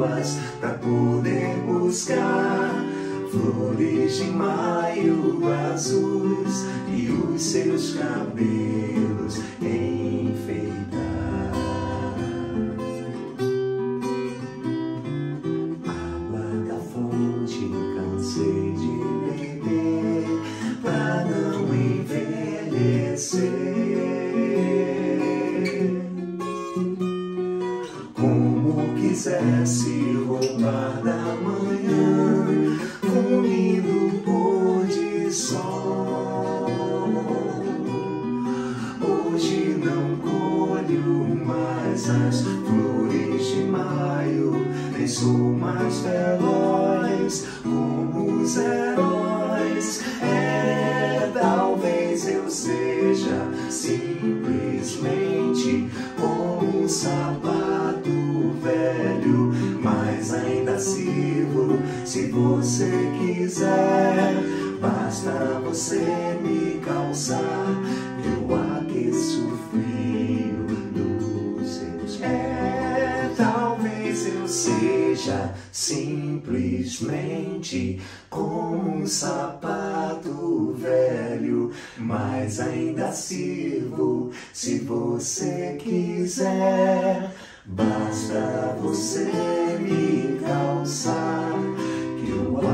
estrelas pra poder buscar flores de maio azuis e os seus cabelos enfeitar. Água da fonte cansei de beber pra não envelhecer. Como quisesse roubar da manhã um lindo pôr de sol. Hoje não colho mais as flores de maio, nem sou mais veloz como os heróis. Talvez eu seja simplesmente como um sapato velho, mas ainda sirvo se você quiser. Basta você me calçar, eu aqueço o frio dos seus pés. Talvez eu seja simplesmente como um sapato velho, mas ainda sirvo se você quiser. Basta você me calçar, que eu